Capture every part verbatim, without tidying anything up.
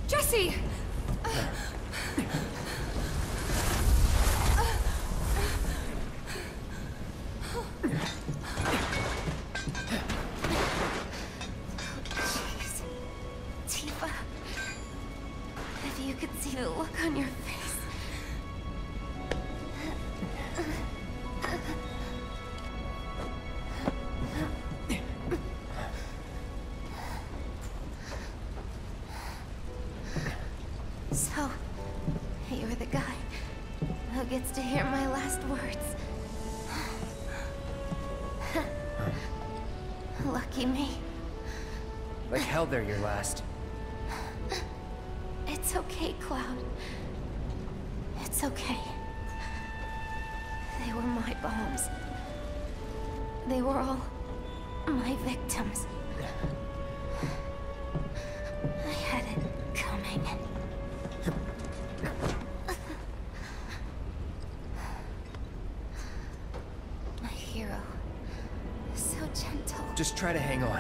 Jesse! Jeez. Tifa. If you could see the look on your face. So, you're the guy who gets to hear my last words. Lucky me. Like hell they're your last. It's okay, Cloud. It's okay. They were my bombs. They were all my victims. I had it coming. My hero. So gentle. Just try to hang on.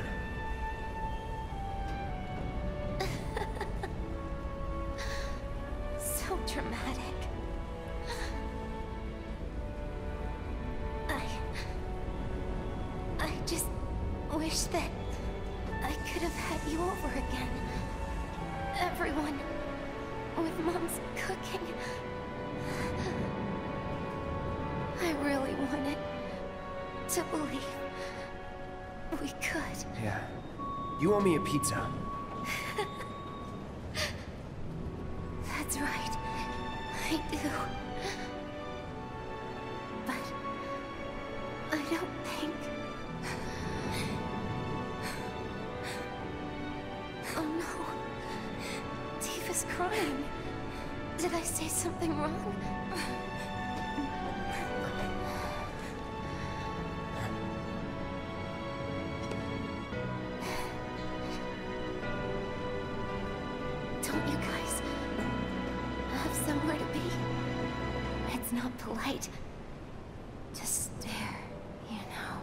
So dramatic. I... I just wish that I could have had you over again. Everyone with Mom's cooking. I really wanted to believe we could. Yeah. You owe me a pizza. That's right. I do. But I don't think... Oh no. Tifa's crying. Did I say something wrong? Don't you guys have somewhere to be? It's not polite to stare, you know.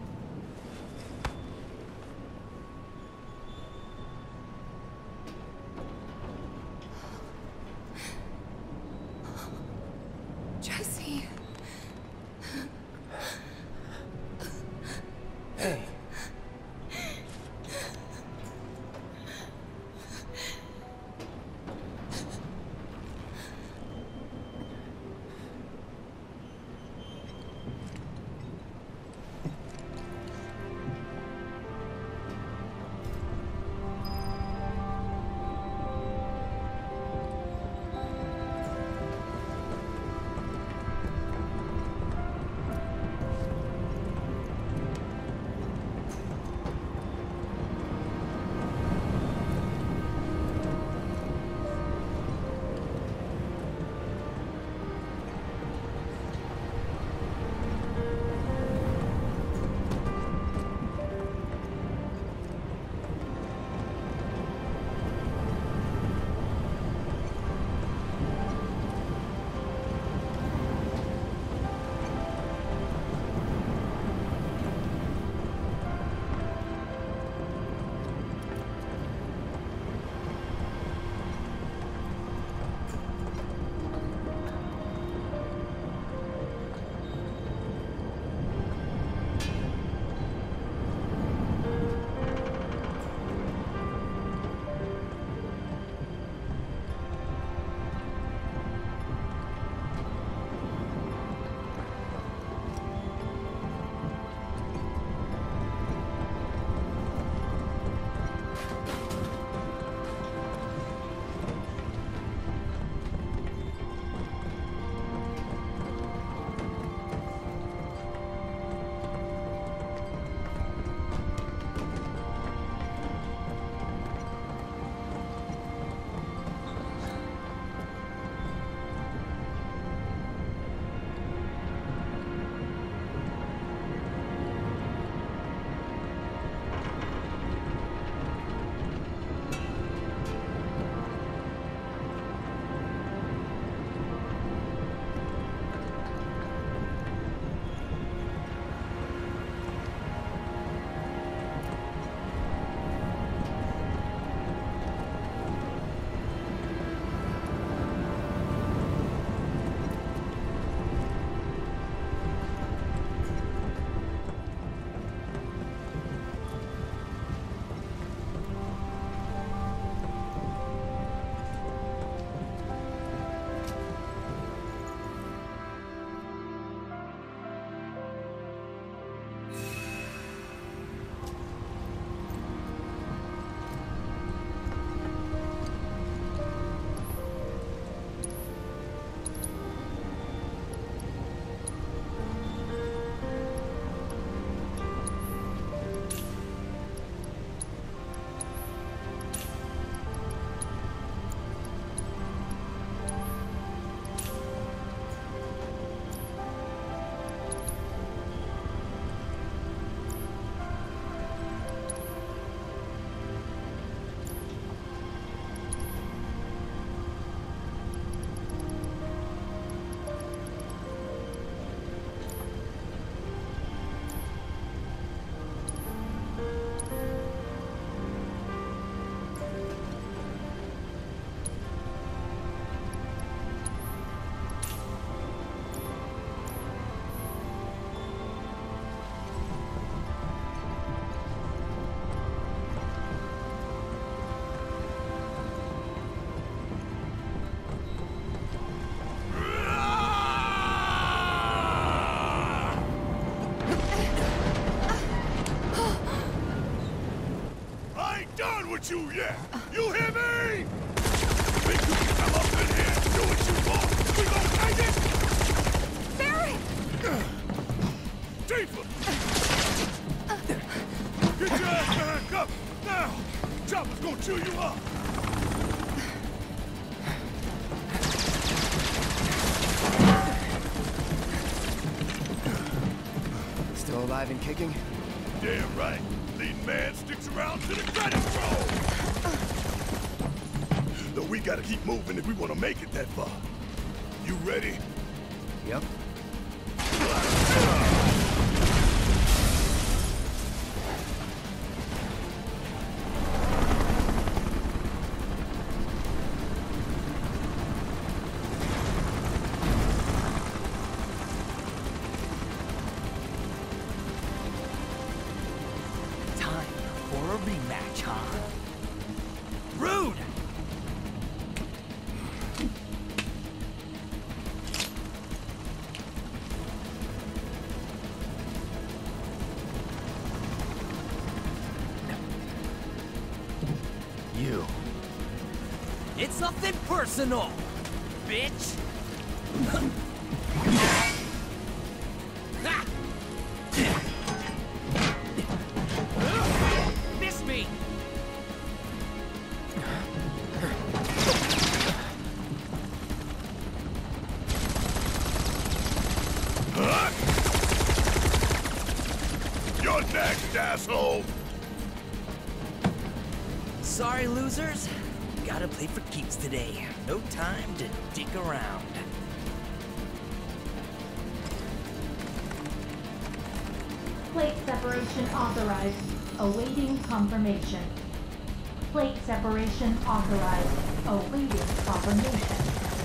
Jesse. Hey. with you yet. You hear me? Think you can come up in here and do what you want? We gon' take it? Barret! Tifa! Get your ass back up! Now! Chopper's gonna chew you up! Still alive and kicking? Damn right. Lead man sticks around to the credits roll. Though we gotta keep moving if we wanna make it that far. You ready? Yep. For a rematch, huh? Rude! You. It's nothing personal, bitch! Miss me! Huh? You're next, asshole! Sorry, losers. Gotta play for keeps today. No time to dick around. Plate separation authorized. Awaiting confirmation. Plate separation authorized. Awaiting confirmation.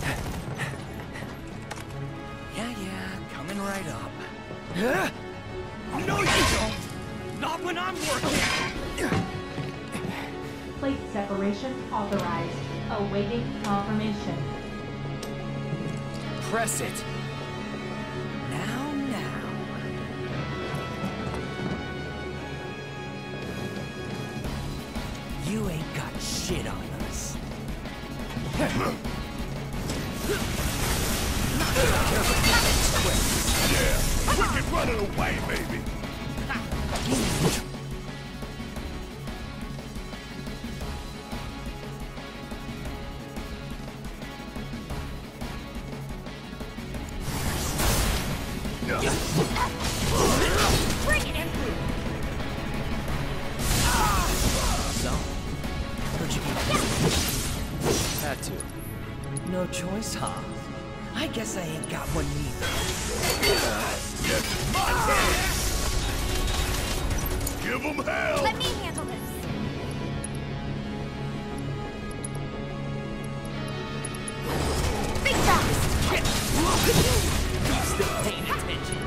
Yeah, yeah, coming right up. Huh? No, you don't! Not when I'm working! Plate separation authorized. Awaiting confirmation. Press it. Now, now. You ain't got shit on us. Yeah, wicked running away, baby! Bring it in! So, where'd you get Had to. No choice, huh? I guess I ain't got one neither. Yes, my turn! Give them hell! Let me handle this. Big fast! Keep still paying attention.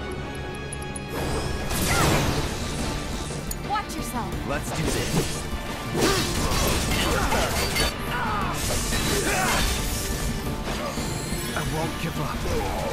Watch yourself. Let's do this. I won't give up.